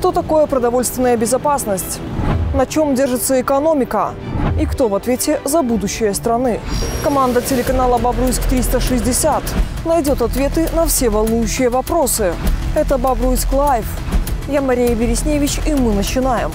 Что такое продовольственная безопасность? На чем держится экономика? И кто в ответе за будущее страны? Команда телеканала «Бобруйск-360» найдет ответы на все волнующие вопросы. Это «Бобруйск Лайв». Я Мария Бересневич, и мы начинаем.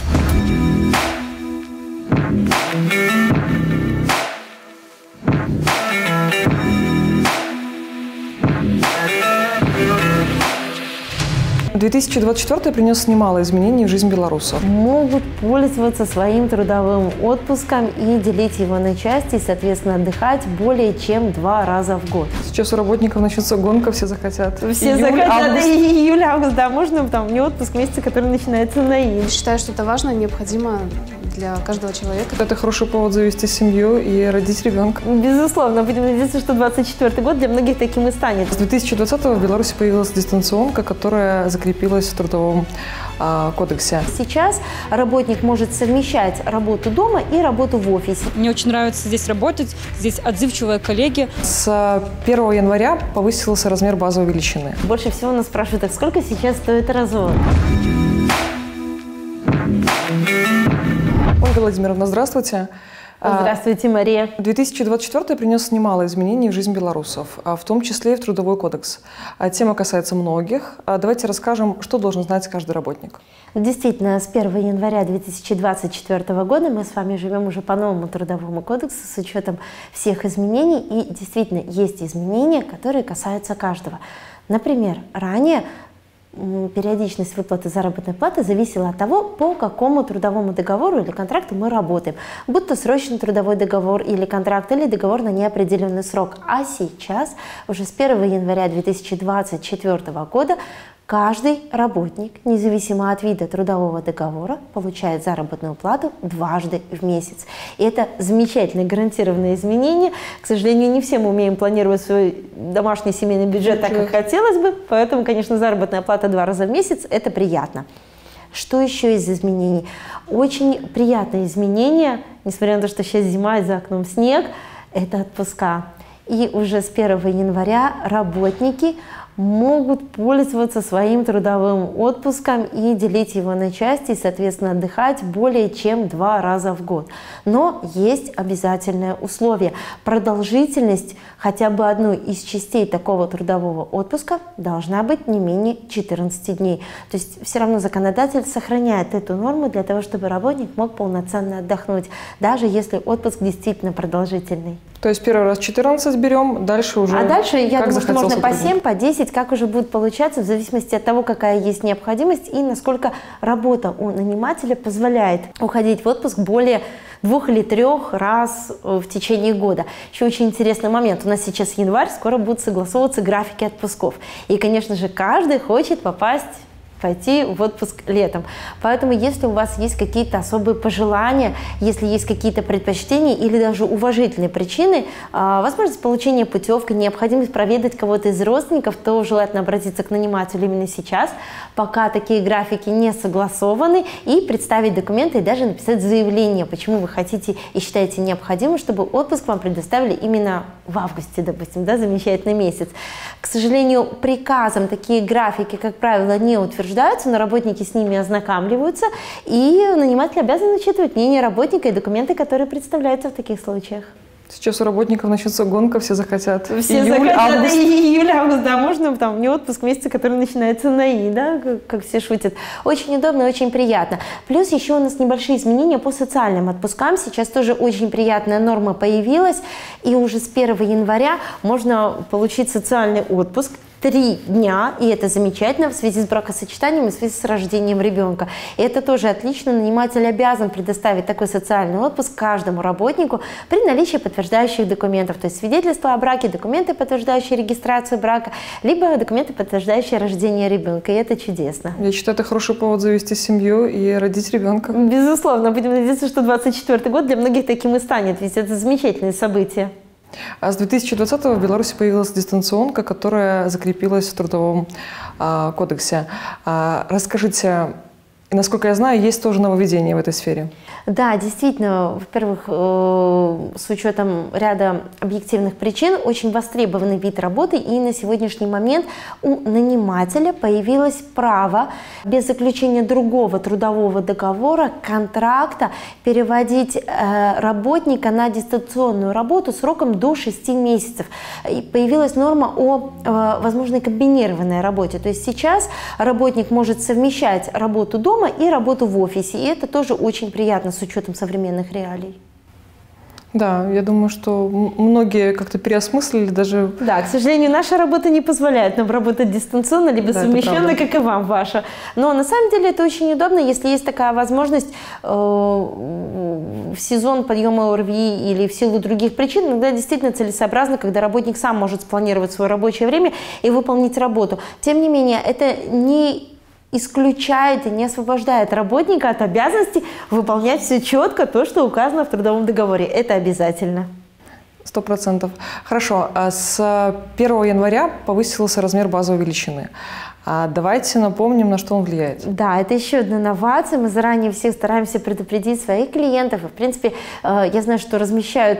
– 2024 принес немало изменений в жизнь белорусов. Могут пользоваться своим трудовым отпуском и делить его на части, и, соответственно, отдыхать более чем 2 раза в год. Сейчас у работников начнется гонка, все захотят. Все захотят, июль-август, да, можно там не отпуск месяца, который начинается на июнь. Считаю, что это важно, необходимо для каждого человека. Это хороший повод завести семью и родить ребенка. Безусловно, будем надеяться, что 2024 год для многих таким и станет. С 2020-го в Беларуси появилась дистанционка, которая закрепилась в Трудовом кодексе. Сейчас работник может совмещать работу дома и работу в офисе. Мне очень нравится здесь работать, здесь отзывчивые коллеги. С 1 января повысился размер базовой величины. Больше всего нас спрашивают, сколько сейчас стоит Озон? Ольга Владимировна, здравствуйте. Здравствуйте, Мария. 2024 принес немало изменений в жизнь белорусов, в том числе и в Трудовой кодекс. Тема касается многих. Давайте расскажем, что должен знать каждый работник. Действительно, с 1 января 2024 года мы с вами живем уже по новому Трудовому кодексу с учетом всех изменений. И действительно, есть изменения, которые касаются каждого. Например, ранее периодичность выплаты заработной платы зависела от того, по какому трудовому договору или контракту мы работаем. Будь то срочный трудовой договор или контракт, или договор на неопределенный срок. А сейчас, уже с 1 января 2024 года, каждый работник, независимо от вида трудового договора, получает заработную плату дважды в месяц. И это замечательное гарантированное изменение. К сожалению, не все мы умеем планировать свой домашний семейный бюджет так, как хотелось бы. Поэтому, конечно, заработная плата 2 раза в месяц – это приятно. Что еще из изменений? Очень приятное изменение, несмотря на то, что сейчас зима и за окном снег, это отпуска. И уже с 1 января работники могут пользоваться своим трудовым отпуском и делить его на части, и, соответственно, отдыхать более чем 2 раза в год. Но есть обязательное условие. Продолжительность хотя бы одной из частей такого трудового отпуска должна быть не менее 14 дней. То есть все равно законодатель сохраняет эту норму для того, чтобы работник мог полноценно отдохнуть, даже если отпуск действительно продолжительный. То есть первый раз 14 берем, дальше уже... А дальше, я думаю, что можно по супругу. 7, по 10, как уже будет получаться, в зависимости от того, какая есть необходимость и насколько работа у нанимателя позволяет уходить в отпуск более 2 или 3 раз в течение года. Еще очень интересный момент. У нас сейчас январь, скоро будут согласовываться графики отпусков. И, конечно же, каждый хочет пойти в отпуск летом. Поэтому, если у вас есть какие-то особые пожелания, если есть какие-то предпочтения или даже уважительные причины, возможность получения путевки, необходимость проведать кого-то из родственников, то желательно обратиться к нанимателю именно сейчас, пока такие графики не согласованы, и представить документы, и даже написать заявление, почему вы хотите и считаете необходимым, чтобы отпуск вам предоставили именно в августе, допустим, да, замечательный месяц. К сожалению, приказом такие графики, как правило, не утверждаются, но работники с ними ознакомливаются, и наниматель обязан учитывать мнение работника и документы, которые представляются в таких случаях. Сейчас у работников начнется гонка, все захотят. Все захотят июль-август, да, можно там не отпуск месяца, который начинается на «и», да, как все шутят. Очень удобно и очень приятно. Плюс еще у нас небольшие изменения по социальным отпускам. Сейчас тоже очень приятная норма появилась, и уже с 1 января можно получить социальный отпуск 3 дня, и это замечательно в связи с бракосочетанием и в связи с рождением ребенка. И это тоже отлично. Наниматель обязан предоставить такой социальный отпуск каждому работнику при наличии подтверждающих документов, то есть свидетельство о браке, документы, подтверждающие регистрацию брака, либо документы, подтверждающие рождение ребенка. И это чудесно. Я считаю, это хороший повод завести семью и родить ребенка. Безусловно. Будем надеяться, что 2024 год для многих таким и станет, ведь это замечательное событие. А с 2020-го в Беларуси появилась дистанционка, которая закрепилась в Трудовом кодексе. Расскажите, И, насколько я знаю, есть тоже нововведения в этой сфере. Да, действительно, во-первых, с учетом ряда объективных причин, очень востребованный вид работы, и на сегодняшний момент у нанимателя появилось право без заключения другого трудового договора, контракта, переводить работника на дистанционную работу сроком до 6 месяцев. И появилась норма о возможной комбинированной работе. То есть сейчас работник может совмещать работу дома и работу в офисе, и это тоже очень приятно с учетом современных реалий. Да, я думаю, что многие как-то переосмыслили даже... Да, к сожалению, наша работа не позволяет нам работать дистанционно, либо да, совмещенно, как и вам ваша. Но на самом деле это очень удобно, если есть такая возможность в сезон подъема ОРВИ или в силу других причин, иногда действительно целесообразно, когда работник сам может спланировать свое рабочее время и выполнить работу. Тем не менее, это не исключает и не освобождает работника от обязанности выполнять все четко, то, что указано в трудовом договоре. Это обязательно. 100%. Хорошо. А с 1 января повысился размер базовой величины. Давайте напомним, на что он влияет. Да, это еще одна новация. Мы заранее всех стараемся предупредить своих клиентов. И, в принципе, я знаю, что размещают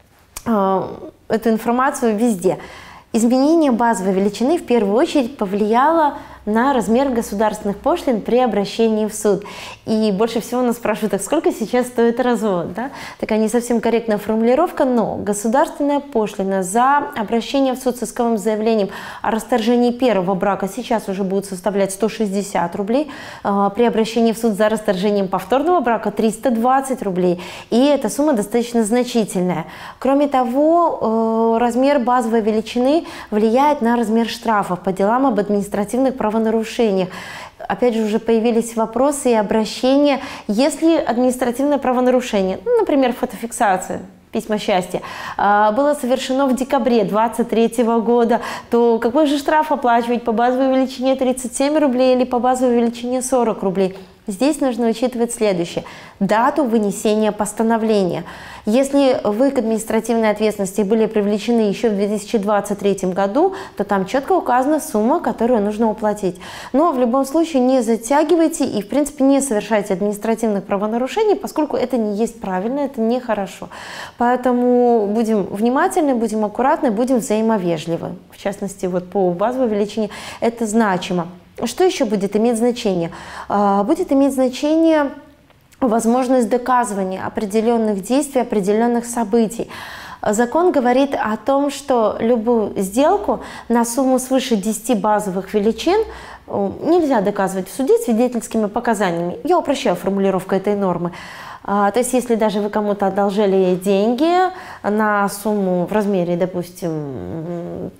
эту информацию везде. Изменение базовой величины в первую очередь повлияло на размер государственных пошлин при обращении в суд. И больше всего нас спрашивают, так сколько сейчас стоит развод? Да? Такая не совсем корректная формулировка, но государственная пошлина за обращение в суд с исковым заявлением о расторжении первого брака сейчас уже будет составлять 160 рублей, при обращении в суд за расторжением повторного брака 320 рублей. И эта сумма достаточно значительная. Кроме того, размер базовой величины влияет на размер штрафов по делам об административных правонарушениях. Опять же, уже появились вопросы и обращения, если административное правонарушение, например, фотофиксация, письма счастья, было совершено в декабре 2023 года, то какой же штраф оплачивать по базовой величине 37 рублей или по базовой величине 40 рублей? Здесь нужно учитывать следующее. Дату вынесения постановления. Если вы к административной ответственности были привлечены еще в 2023 году, то там четко указана сумма, которую нужно уплатить. Но в любом случае не затягивайте и, в принципе, не совершайте административных правонарушений, поскольку это не есть правильно, это нехорошо. Поэтому будем внимательны, будем аккуратны, будем взаимовежливы. В частности, вот по базовой величине это значимо. Что еще будет иметь значение? Будет иметь значение возможность доказывания определенных действий, определенных событий. Закон говорит о том, что любую сделку на сумму свыше 10 базовых величин нельзя доказывать в суде свидетельскими показаниями. Я упрощаю формулировку этой нормы. То есть, если даже вы кому-то одолжили деньги на сумму в размере, допустим,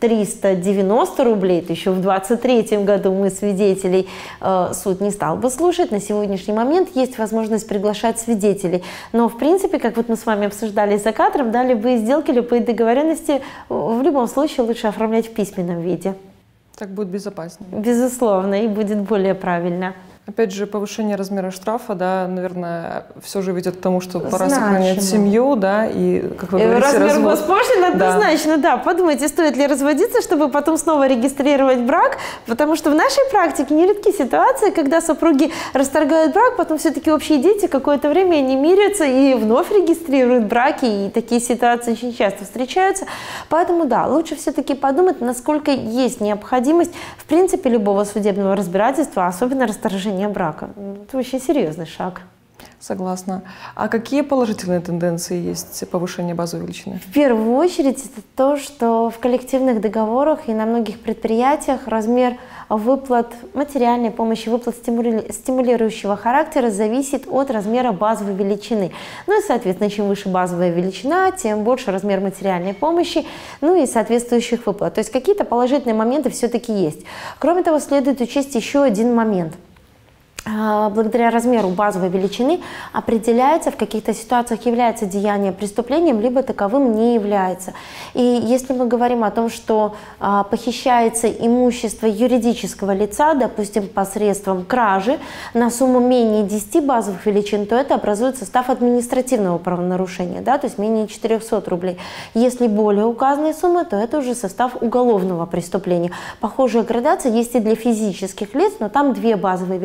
390 рублей, то еще в 2023 году мы свидетелей суд не стал бы слушать. На сегодняшний момент есть возможность приглашать свидетелей. Но, в принципе, как вот мы с вами обсуждали за кадром, да, любые сделки, любые договоренности в любом случае лучше оформлять в письменном виде. Так будет безопаснее. Безусловно, и будет более правильно. Опять же, повышение размера штрафа, да, наверное, все же ведет к тому, что пора сохранять семью, да, и, как вы говорите, размер госпошлины однозначно, да. Подумайте, стоит ли разводиться, чтобы потом снова регистрировать брак, потому что в нашей практике нередки ситуации, когда супруги расторгают брак, потом все-таки общие дети какое-то время они мирятся и вновь регистрируют браки, и такие ситуации очень часто встречаются. Поэтому, да, лучше все-таки подумать, насколько есть необходимость, в принципе, любого судебного разбирательства, особенно расторжения брака. Это очень серьезный шаг. Согласна. А какие положительные тенденции есть повышения базовой величины? В первую очередь это то, что в коллективных договорах и на многих предприятиях размер выплат материальной помощи, выплат стимулирующего характера зависит от размера базовой величины. Ну и, соответственно, чем выше базовая величина, тем больше размер материальной помощи, ну и соответствующих выплат. То есть какие-то положительные моменты все-таки есть. Кроме того, следует учесть еще один момент. Благодаря размеру базовой величины определяется, в каких-то ситуациях является деяние преступлением, либо таковым не является. И если мы говорим о том, что похищается имущество юридического лица, допустим, посредством кражи на сумму менее 10 базовых величин, то это образует состав административного правонарушения, да, то есть менее 400 рублей. Если более указанной суммы, то это уже состав уголовного преступления. Похожая градация есть и для физических лиц, но там две базовые величины,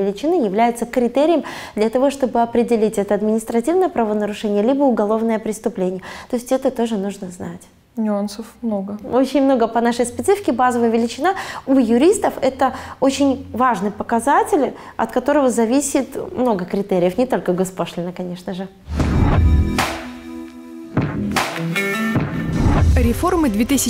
является критерием для того, чтобы определить, это административное правонарушение, либо уголовное преступление. То есть это тоже нужно знать. Нюансов много. Очень много по нашей специфике. Базовая величина у юристов – это очень важный показатель, от которого зависит много критериев, не только госпошлина, конечно же. Реформы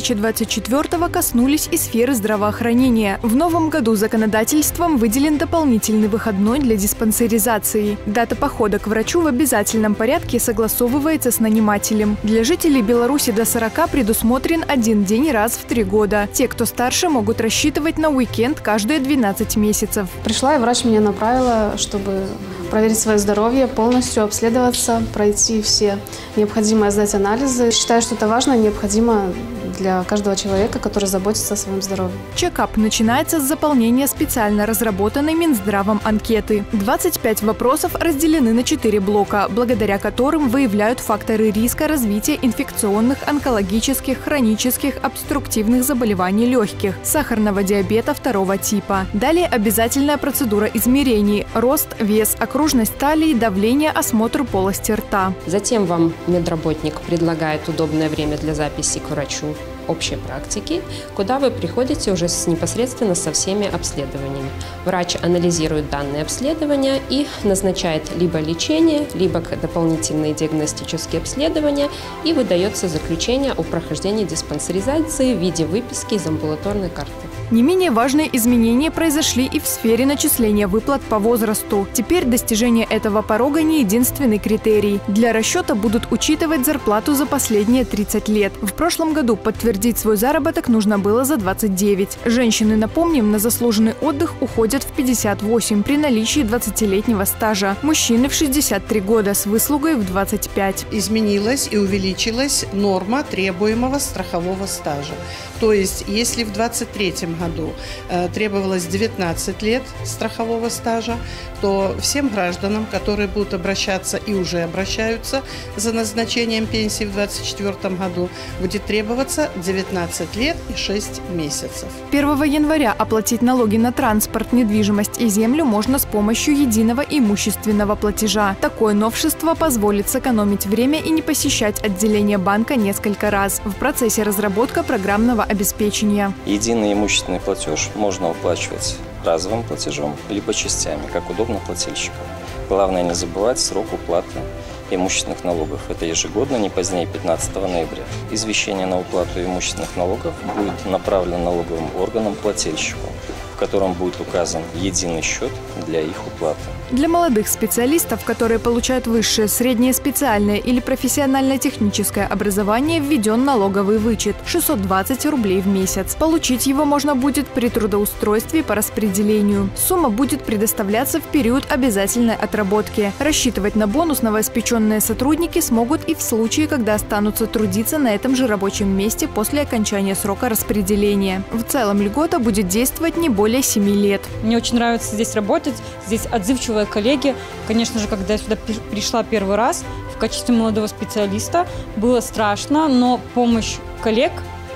2024-го коснулись и сферы здравоохранения. В новом году законодательством выделен дополнительный выходной для диспансеризации. Дата похода к врачу в обязательном порядке согласовывается с нанимателем. Для жителей Беларуси до 40 предусмотрен один день раз в 3 года. Те, кто старше, могут рассчитывать на уикенд каждые 12 месяцев. Пришла, и врач меня направила, чтобы проверить свое здоровье, полностью обследоваться, пройти все необходимые, сдать анализы. Считаю, что это важно и необходимо для каждого человека, который заботится о своем здоровье. Чекап начинается с заполнения специально разработанной Минздравом анкеты. 25 вопросов разделены на 4 блока, благодаря которым выявляют факторы риска развития инфекционных, онкологических, хронических, обструктивных заболеваний легких, сахарного диабета 2 типа. Далее обязательная процедура измерений – рост, вес, окружность талии, давление, осмотр полости рта. Затем вам медработник предлагает удобное время для записи к врачу общей практики, куда вы приходите уже непосредственно со всеми обследованиями. Врач анализирует данные обследования и назначает либо лечение, либо дополнительные диагностические обследования, и выдается заключение о прохождении диспансеризации в виде выписки из амбулаторной карты. Не менее важные изменения произошли и в сфере начисления выплат по возрасту. Теперь достижение этого порога не единственный критерий. Для расчета будут учитывать зарплату за последние 30 лет. В прошлом году подтвердить свой заработок нужно было за 29. Женщины, напомним, на заслуженный отдых уходят в 58 при наличии 20-летнего стажа. Мужчины в 63 года с выслугой в 25. Изменилась и увеличилась норма требуемого страхового стажа. То есть, если в 2023 году требовалось 19 лет страхового стажа, то всем гражданам, которые будут обращаться и уже обращаются за назначением пенсии в 2024 году, будет требоваться 19 лет и 6 месяцев. 1 января оплатить налоги на транспорт, недвижимость и землю можно с помощью единого имущественного платежа. Такое новшество позволит сэкономить время и не посещать отделение банка несколько раз. В процессе разработка программного обеспечения. Единый имущественный платеж можно уплачивать разовым платежом, либо частями, как удобно плательщику. Главное не забывать срок уплаты имущественных налогов. Это ежегодно, не позднее 15 ноября. Извещение на уплату имущественных налогов будет направлено налоговым органам плательщику, в котором будет указан единый счет для их уплаты. Для молодых специалистов, которые получают высшее, среднее специальное или профессионально-техническое образование, введен налоговый вычет – 620 рублей в месяц. Получить его можно будет при трудоустройстве по распределению. Сумма будет предоставляться в период обязательной отработки. Рассчитывать на бонус новоиспеченные сотрудники смогут и в случае, когда останутся трудиться на этом же рабочем месте после окончания срока распределения. В целом льгота будет действовать не более 7 лет. Мне очень нравится здесь работать, здесь отзывчивые коллеги. Конечно же, когда я сюда пришла первый раз в качестве молодого специалиста, было страшно, но помощь коллег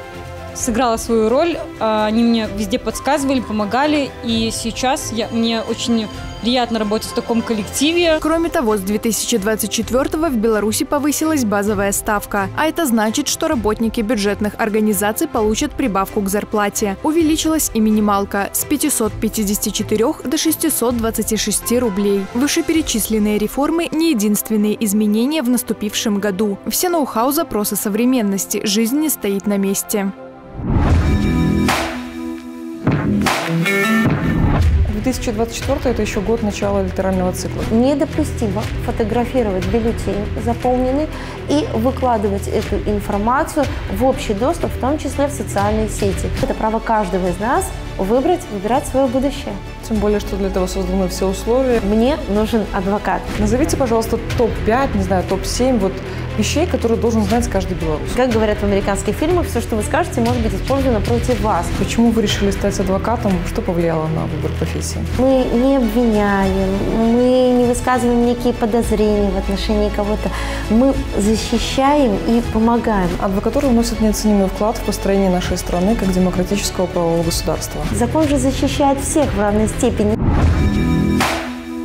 сыграла свою роль. Они мне везде подсказывали, помогали, и сейчас мне очень приятно работать в таком коллективе. Кроме того, с 2024-го в Беларуси повысилась базовая ставка. А это значит, что работники бюджетных организаций получат прибавку к зарплате. Увеличилась и минималка с 554 до 626 рублей. Вышеперечисленные реформы – не единственные изменения в наступившем году. Все ноу-хау, запросы современности. Жизнь не стоит на месте. 2024 – это еще год начала электорального цикла. Недопустимо фотографировать бюллетень заполненный и выкладывать эту информацию в общий доступ, в том числе в социальные сети. Это право каждого из нас выбирать свое будущее. Тем более, что для этого созданы все условия. Мне нужен адвокат. Назовите, пожалуйста, топ-5, не знаю, топ-7 вещей, которые должен знать каждый белорус. Как говорят в американских фильмах, все, что вы скажете, может быть использовано против вас. Почему вы решили стать адвокатом? Что повлияло на выбор профессии? Мы не обвиняем, мы не высказываем некие подозрения в отношении кого-то. Мы защищаем и помогаем. Адвокатура вносит неоценимый вклад в построение нашей страны как демократического правового государства. Закон же защищает всех в равной степени.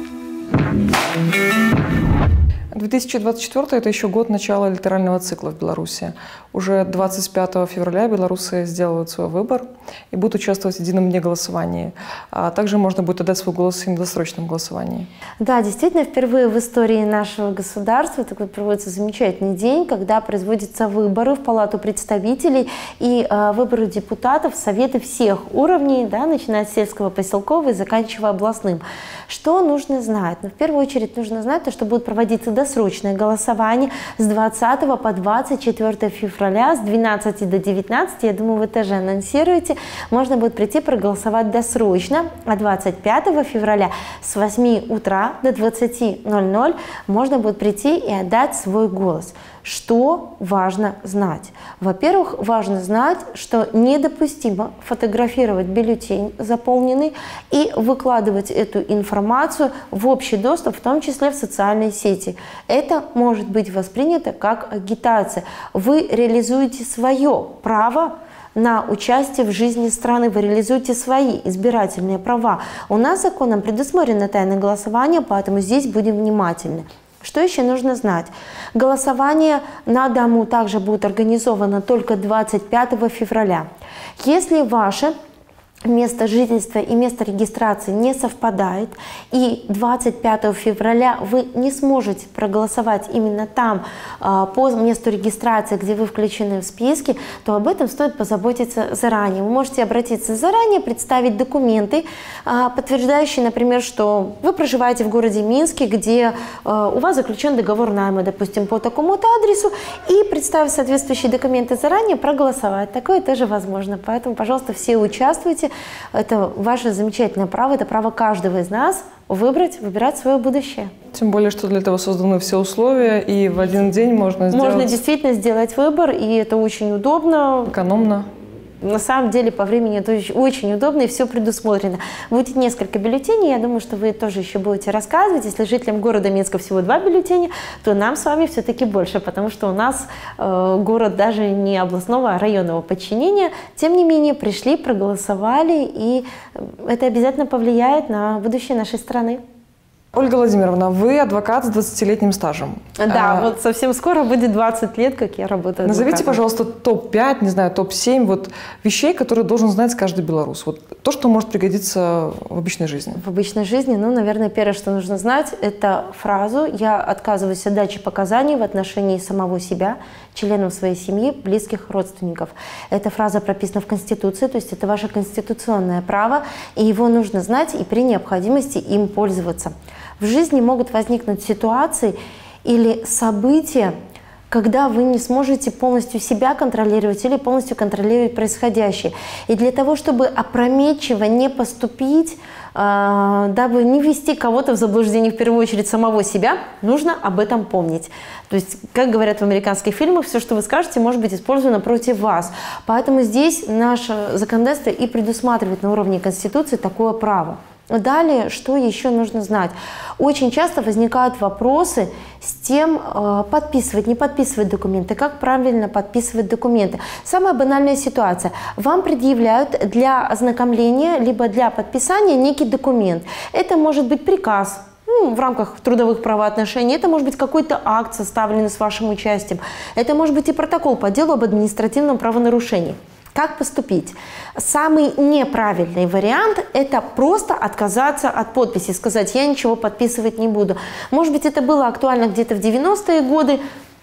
2024 – это еще год начала электорального цикла в Беларуси. Уже 25 февраля белорусы сделают свой выбор и будут участвовать в едином дне голосования. А также можно будет отдать свой голос в недосрочном голосовании. Да, действительно, впервые в истории нашего государства такой проводится замечательный день, когда производятся выборы в Палату представителей и выборы депутатов в Советы всех уровней, да, начиная с сельского, поселкового и заканчивая областным. Что нужно знать? Ну, в первую очередь нужно знать, то, что будет проводиться досрочное голосование с 20 по 24 февраля с 12 до 19. Я думаю, вы тоже анонсируете. Можно будет прийти проголосовать досрочно. А 25 февраля с 8 утра до 20:00 можно будет прийти и отдать свой голос. Что важно знать? Во-первых, важно знать, что недопустимо фотографировать бюллетень заполненный и выкладывать эту информацию в общий доступ, в том числе в социальные сети. Это может быть воспринято как агитация. Вы реализуете свое право на участие в жизни страны, вы реализуете свои избирательные права. У нас законом предусмотрено тайное голосование, поэтому здесь будем внимательны. Что еще нужно знать? Голосование на дому также будет организовано только 25 февраля. Если ваше место жительства и место регистрации не совпадает, и 25 февраля вы не сможете проголосовать именно там, по месту регистрации, где вы включены в списки, то об этом стоит позаботиться заранее. Вы можете обратиться заранее, представить документы, подтверждающие, например, что вы проживаете в городе Минске, где у вас заключен договор найма, допустим, по такому-то адресу, и, представив соответствующие документы заранее, проголосовать. Такое тоже возможно. Поэтому, пожалуйста, все участвуйте. Это ваше замечательное право, это право каждого из нас выбирать свое будущее. Тем более, что для этого созданы все условия, и в один день можно сделать... Можно действительно сделать выбор, и это очень удобно. Экономно. На самом деле, по времени это очень удобно, и все предусмотрено. Будет несколько бюллетеней, я думаю, что вы тоже еще будете рассказывать. Если жителям города Минска всего 2 бюллетеня, то нам с вами все-таки больше, потому что у нас город даже не областного, а районного подчинения. Тем не менее, пришли, проголосовали, и это обязательно повлияет на будущее нашей страны. Ольга Владимировна, вы адвокат с 20-летним стажем. Да, вот совсем скоро будет 20 лет, как я работаю адвокатом. Назовите, пожалуйста, топ-5, не знаю, топ-7 вот вещей, которые должен знать каждый белорус. Вот то, что может пригодиться в обычной жизни. В обычной жизни, ну, наверное, первое, что нужно знать, это фразу «Я отказываюсь от дачи показаний в отношении самого себя, членов своей семьи, близких родственников». Эта фраза прописана в Конституции, то есть это ваше конституционное право, и его нужно знать и при необходимости им пользоваться. В жизни могут возникнуть ситуации или события, когда вы не сможете полностью себя контролировать или полностью контролировать происходящее. И для того, чтобы опрометчиво не поступить, дабы не ввести кого-то в заблуждение, в первую очередь самого себя, нужно об этом помнить. То есть, как говорят в американских фильмах, все, что вы скажете, может быть использовано против вас. Поэтому здесь наше законодательство и предусматривает на уровне Конституции такое право. Далее, что еще нужно знать? Очень часто возникают вопросы с тем, подписывать, не подписывать документы, как правильно подписывать документы. Самая банальная ситуация. Вам предъявляют для ознакомления, либо для подписания некий документ. Это может быть приказ, в рамках трудовых правоотношений, это может быть какой-то акт, составленный с вашим участием, это может быть и протокол по делу об административном правонарушении. Как поступить? Самый неправильный вариант – это просто отказаться от подписи, сказать «я ничего подписывать не буду». Может быть, это было актуально где-то в 90-е годы,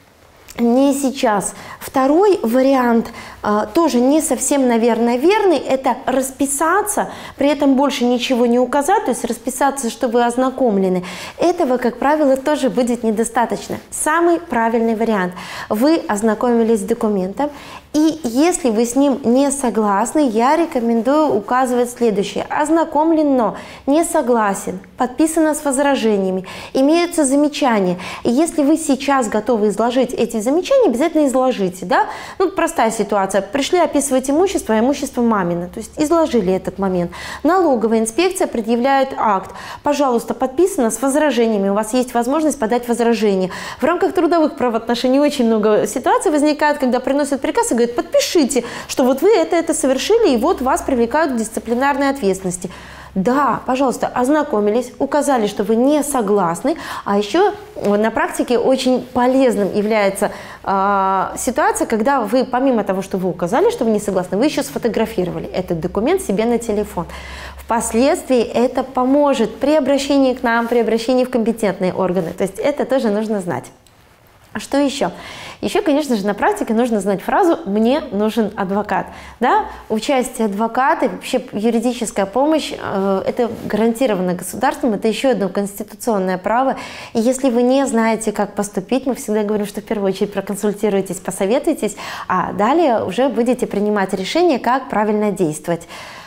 не сейчас. Второй вариант, тоже не совсем, наверное, верный, это расписаться, при этом больше ничего не указать, то есть расписаться, что вы ознакомлены. Этого, как правило, тоже будет недостаточно. Самый правильный вариант. Вы ознакомились с документом, и если вы с ним не согласны, я рекомендую указывать следующее. Ознакомлен, но не согласен, подписано с возражениями, имеются замечания. И если вы сейчас готовы изложить эти замечания, обязательно изложите. Да? Ну, простая ситуация. Пришли описывать имущество, а имущество мамино. То есть изложили этот момент. Налоговая инспекция предъявляет акт. Пожалуйста, подписано с возражениями. У вас есть возможность подать возражение. В рамках трудовых правоотношений очень много ситуаций возникает, когда приносят приказ и говорят: подпишите, что вот вы это совершили, и вот вас привлекают к дисциплинарной ответственности. Да, пожалуйста, ознакомились, указали, что вы не согласны. А еще на практике очень полезным является ситуация, когда вы, помимо того, что вы указали, что вы не согласны, вы еще сфотографировали этот документ себе на телефон. Впоследствии это поможет при обращении к нам, при обращении в компетентные органы. То есть это тоже нужно знать. А что еще? Еще, конечно же, на практике нужно знать фразу «мне нужен адвокат». Да? Участие адвоката, вообще юридическая помощь это гарантировано государством, это еще одно конституционное право. И если вы не знаете, как поступить, мы всегда говорим, что в первую очередь проконсультируйтесь, посоветуйтесь, а далее уже будете принимать решение, как правильно действовать.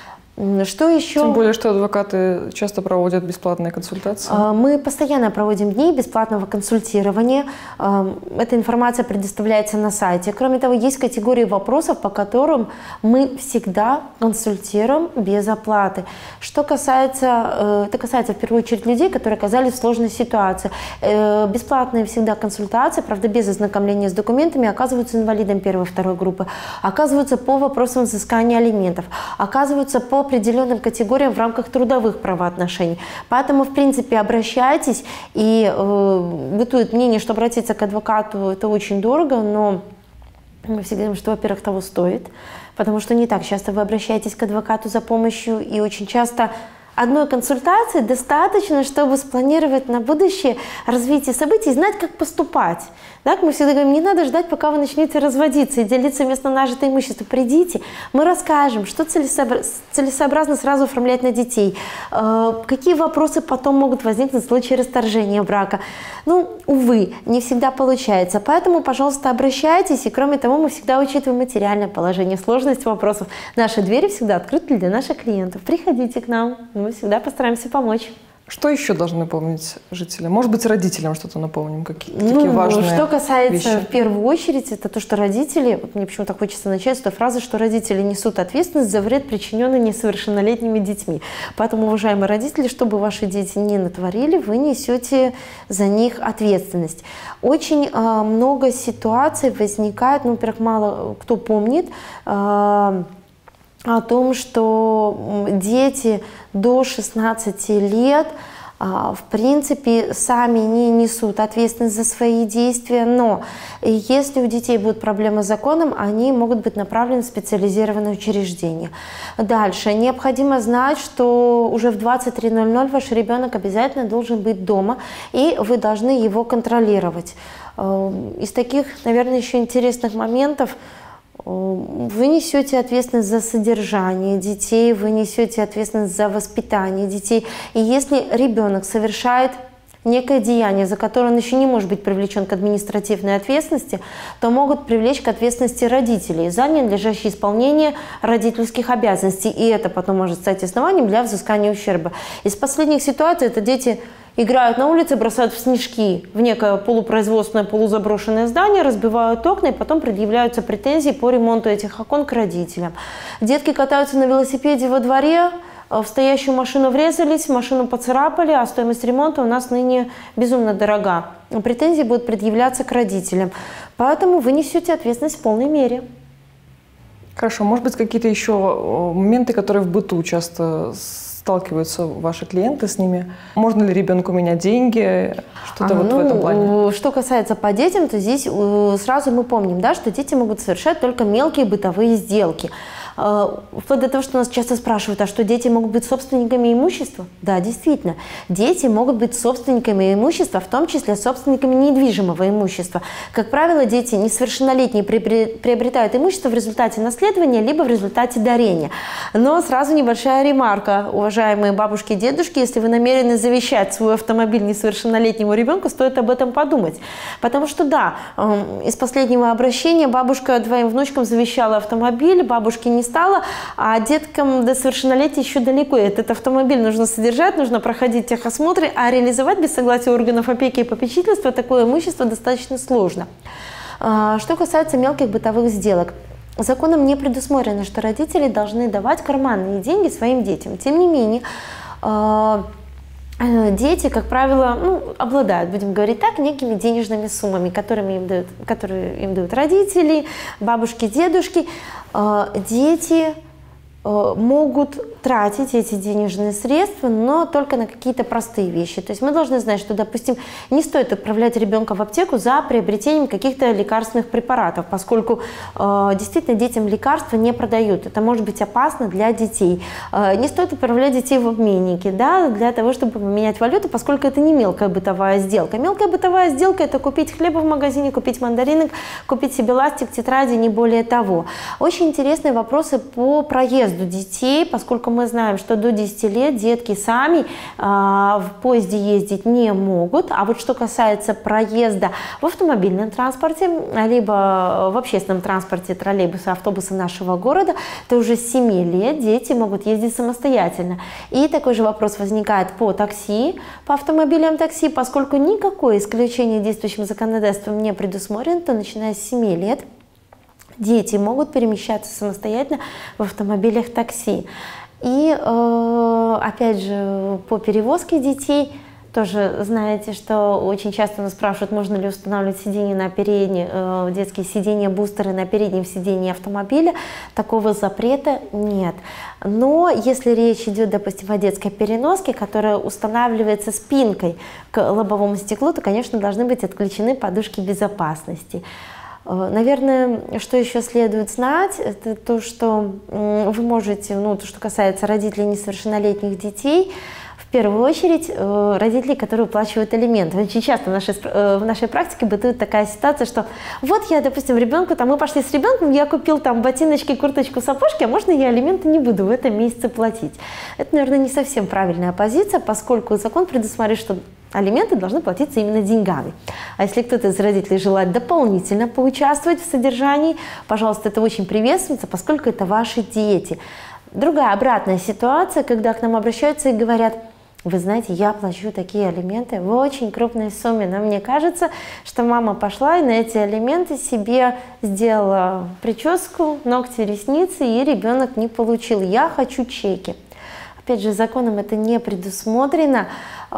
Что еще? Тем более, что адвокаты часто проводят бесплатные консультации. Мы постоянно проводим дни бесплатного консультирования. Эта информация предоставляется на сайте. Кроме того, есть категории вопросов, по которым мы всегда консультируем без оплаты. Это касается в первую очередь людей, которые оказались в сложной ситуации. Бесплатные всегда консультации, правда, без ознакомления с документами, оказываются инвалидам первой и второй группы, оказываются по вопросам взыскания алиментов, оказываются по определенным категориям в рамках трудовых правоотношений. Поэтому, в принципе, обращайтесь. И бытует мнение, что обратиться к адвокату это очень дорого, но мы всегда говорим, что, во-первых, того стоит, потому что не так часто вы обращаетесь к адвокату за помощью, и очень часто одной консультации достаточно, чтобы спланировать на будущее развитие событий и знать, как поступать. Так, мы всегда говорим, не надо ждать, пока вы начнете разводиться и делиться местно нажитое имущество. Придите, мы расскажем, что целесообразно сразу оформлять на детей, какие вопросы потом могут возникнуть в случае расторжения брака. Ну, увы, не всегда получается. Поэтому, пожалуйста, обращайтесь. И кроме того, мы всегда учитываем материальное положение, сложность вопросов. Наши двери всегда открыты для наших клиентов. Приходите к нам, мы всегда постараемся помочь. Что еще должны помнить жители? Может быть, родителям что-то напомним, какие такие важные Что касается, вещи? в первую очередь, это то, что родители, вот мне почему-то хочется начать с той фразы, что родители несут ответственность за вред, причиненный несовершеннолетними детьми. Поэтому, уважаемые родители, что бы ваши дети не натворили, вы несете за них ответственность. Очень много ситуаций возникает, ну, во-первых, мало кто помнит, о том, что дети до 16 лет в принципе сами не несут ответственность за свои действия, но если у детей будут проблемы с законом, они могут быть направлены в специализированное учреждение. Дальше. Необходимо знать, что уже в 23:00 ваш ребенок обязательно должен быть дома, и вы должны его контролировать. Из таких, наверное, еще интересных моментов: вы несете ответственность за содержание детей, вы несете ответственность за воспитание детей. И если ребенок совершает некое деяние, за которое он еще не может быть привлечен к административной ответственности, то могут привлечь к ответственности родителей за ненадлежащее исполнение родительских обязанностей. И это потом может стать основанием для взыскания ущерба. Из последних ситуаций это дети играют на улице, бросают в снежки в некое полупроизводственное, полузаброшенное здание, разбивают окна, и потом предъявляются претензии по ремонту этих окон к родителям. Детки катаются на велосипеде во дворе, в стоящую машину врезались, машину поцарапали, а стоимость ремонта у нас ныне безумно дорога. Претензии будут предъявляться к родителям. Поэтому вы несете ответственность в полной мере. Хорошо. Может быть, какие-то еще моменты, которые в быту часто сталкиваются ваши клиенты с ними? Можно ли ребенку менять деньги? Что-то в этом плане? Что касается по детям, то здесь сразу мы помним, да, что дети могут совершать только мелкие бытовые сделки. Вплоть до того, что нас часто спрашивают, а что дети могут быть собственниками имущества? Да, действительно, дети могут быть собственниками имущества, в том числе собственниками недвижимого имущества. Как правило, дети несовершеннолетние приобретают имущество в результате наследования либо в результате дарения. Но сразу небольшая ремарка, уважаемые бабушки и дедушки: если вы намерены завещать свой автомобиль несовершеннолетнему ребенку, стоит об этом подумать. Потому что да, из последнего обращения бабушка двоим внучкам завещала автомобиль, бабушке не стало, а деткам до совершеннолетия еще далеко. Этот автомобиль нужно содержать, нужно проходить техосмотры, а реализовать без согласия органов опеки и попечительства такое имущество достаточно сложно. Что касается мелких бытовых сделок. Законом не предусмотрено, что родители должны давать карманные деньги своим детям. Тем не менее, дети, как правило, обладают, будем говорить так, некими денежными суммами, которые им дают родители, бабушки, дедушки. Дети могут тратить эти денежные средства, но только на какие-то простые вещи. То есть мы должны знать, что, допустим, не стоит отправлять ребенка в аптеку за приобретением каких-то лекарственных препаратов, поскольку действительно детям лекарства не продают. Это может быть опасно для детей. Не стоит отправлять детей в обменники, да, для того, чтобы поменять валюту, поскольку это не мелкая бытовая сделка. Мелкая бытовая сделка – это купить хлеба в магазине, купить мандаринок, купить себе ластик, тетради, не более того. Очень интересные вопросы по проезду детей, поскольку мы знаем, что до 10 лет детки сами в поезде ездить не могут. А вот что касается проезда в автомобильном транспорте, либо в общественном транспорте, троллейбусы, автобусы нашего города, то уже с 7 лет дети могут ездить самостоятельно. И такой же вопрос возникает по такси, по автомобилям такси, поскольку никакое исключение действующим законодательством не предусмотрено, то начиная с 7 лет дети могут перемещаться самостоятельно в автомобилях такси. И опять же, по перевозке детей, тоже знаете, что очень часто нас спрашивают, можно ли устанавливать сиденья на переднем, детские сиденья, бустеры на переднем сиденье автомобиля. Такого запрета нет. Но если речь идет, допустим, о детской переноске, которая устанавливается спинкой к лобовому стеклу, то, конечно, должны быть отключены подушки безопасности. Наверное, что еще следует знать, это то, что вы можете, то, что касается родителей несовершеннолетних детей, в первую очередь родители, которые уплачивают алименты. Очень часто в нашей практике бытует такая ситуация, что вот я, допустим, ребенку, мы пошли с ребенком, я купил там ботиночки, курточку, сапожки, а можно я алименты не буду в этом месяце платить? Это, наверное, не совсем правильная позиция, поскольку закон предусматривает, что алименты должны платиться именно деньгами. А если кто-то из родителей желает дополнительно поучаствовать в содержании, пожалуйста, это очень приветствуется, поскольку это ваши дети. Другая обратная ситуация, когда к нам обращаются и говорят: вы знаете, я плачу такие алименты в очень крупной сумме, но мне кажется, что мама пошла и на эти алименты себе сделала прическу, ногти, ресницы, и ребенок не получил. Я хочу чеки. Опять же, законом это не предусмотрено.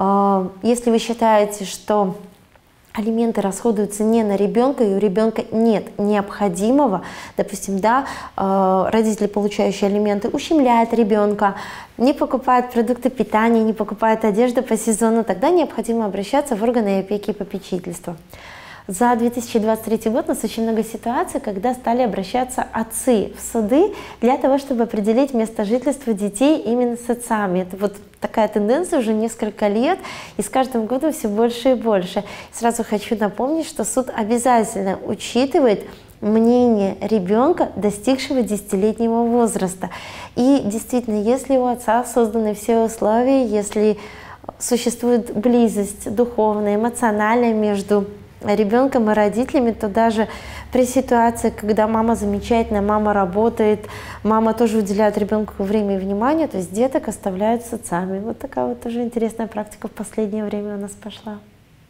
Если вы считаете, что алименты расходуются не на ребенка, и у ребенка нет необходимого, допустим, родители, получающие алименты, ущемляют ребенка, не покупают продукты питания, не покупают одежду по сезону, тогда необходимо обращаться в органы опеки и попечительства. За 2023 год у нас очень много ситуаций, когда стали обращаться отцы в суды для того, чтобы определить место жительства детей именно с отцами. Это вот такая тенденция уже несколько лет, и с каждым годом все больше и больше. Сразу хочу напомнить, что суд обязательно учитывает мнение ребенка, достигшего 10-летнего возраста. И действительно, если у отца созданы все условия, если существует близость духовная, эмоциональная между ребенком и родителями, то даже при ситуации, когда мама замечательная, мама работает, мама тоже уделяет ребенку время и внимание, то есть деток оставляют с отцами. Вот такая вот тоже интересная практика в последнее время у нас пошла.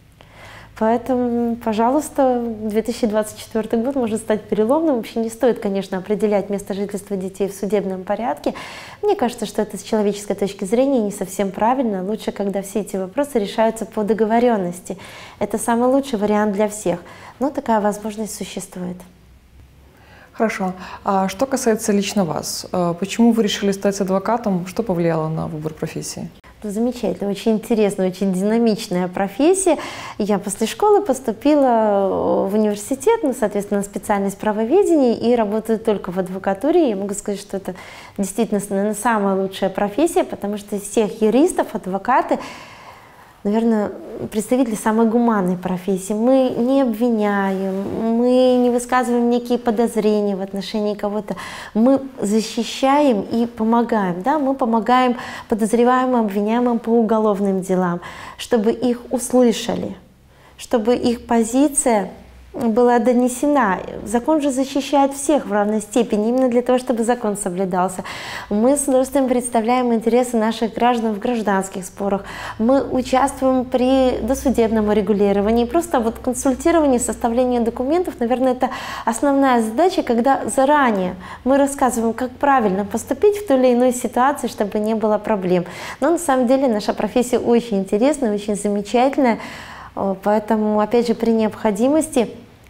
Поэтому, пожалуйста, 2024 год может стать переломным. Вообще не стоит, конечно, определять место жительства детей в судебном порядке. Мне кажется, что это с человеческой точки зрения не совсем правильно. Лучше, когда все эти вопросы решаются по договоренности. Это самый лучший вариант для всех. Но такая возможность существует. Хорошо. А что касается лично вас, почему вы решили стать адвокатом? Что повлияло на выбор профессии? Замечательно, очень интересная, очень динамичная профессия. Я после школы поступила в университет, соответственно, на специальность правоведения, и работаю только в адвокатуре. Я могу сказать, что это действительно, наверное, самая лучшая профессия, потому что из всех юристов адвокаты, наверное, представители самой гуманной профессии. Мы не обвиняем, мы не высказываем некие подозрения в отношении кого-то. Мы защищаем и помогаем. Да? Мы помогаем подозреваемым, обвиняемым по уголовным делам, чтобы их услышали, чтобы их позиция была донесена. Закон же защищает всех в равной степени, именно для того, чтобы закон соблюдался. Мы с удовольствием представляем интересы наших граждан в гражданских спорах. Мы участвуем при досудебном урегулировании. Просто вот консультирование, составление документов, наверное, это основная задача, когда заранее мы рассказываем, как правильно поступить в той или иной ситуации, чтобы не было проблем. Но на самом деле наша профессия очень интересная, очень замечательная. Поэтому, опять же, при необходимости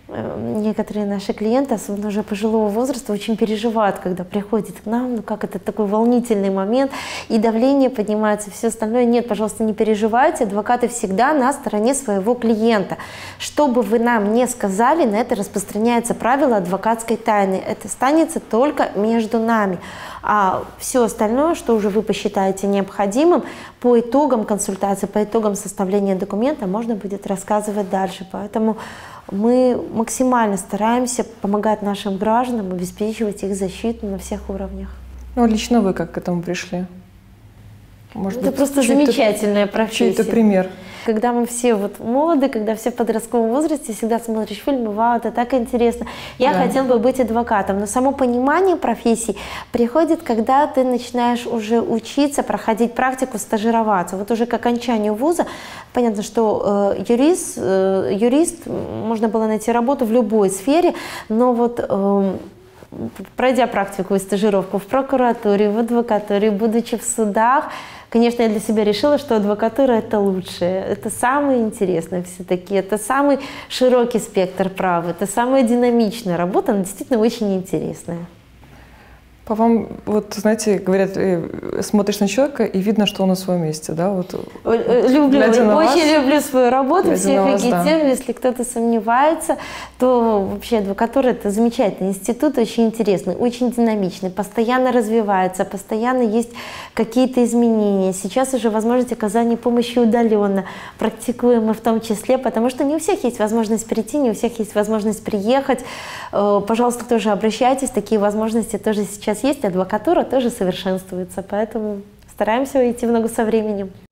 некоторые наши клиенты, особенно уже пожилого возраста, очень переживают, когда приходят к нам, ну как это такой волнительный момент, и давление поднимается, все остальное. Нет, пожалуйста, не переживайте, адвокаты всегда на стороне своего клиента. Что бы вы нам не сказали, на это распространяется правило адвокатской тайны. Это останется только между нами. А все остальное, что уже вы посчитаете необходимым, по итогам консультации, по итогам составления документа можно будет рассказывать дальше. Поэтому мы максимально стараемся помогать нашим гражданам, обеспечивать их защиту на всех уровнях. Ну, лично вы как к этому пришли? Может это быть, просто замечательная профессия. Чей-то пример. Когда мы все вот молоды, когда все в подростковом возрасте, всегда смотришь фильмы, вау, это так интересно. Я хотел бы быть адвокатом, но само понимание профессии приходит, когда ты начинаешь уже учиться, проходить практику, стажироваться. Вот уже к окончанию вуза, понятно, что юрист, можно было найти работу в любой сфере, но вот пройдя практику и стажировку в прокуратуре, в адвокатуре, будучи в судах, конечно, я для себя решила, что адвокатура – это лучшее, это самое интересное все-таки, это самый широкий спектр прав, это самая динамичная работа, она действительно очень интересная. По вам, вот знаете, говорят, смотришь на человека и видно, что он на своем месте, да? Вот, люблю, очень люблю свою работу, всех агитирую. Да. Если кто-то сомневается, то вообще адвокатура – это замечательный институт, очень интересный, очень динамичный, постоянно развивается, постоянно есть какие-то изменения. Сейчас уже возможность оказания помощи удаленно, практикуем мы в том числе, потому что не у всех есть возможность прийти, не у всех есть возможность приехать. Пожалуйста, тоже обращайтесь, такие возможности тоже сейчас есть, адвокатура тоже совершенствуется, поэтому стараемся идти в ногу со временем.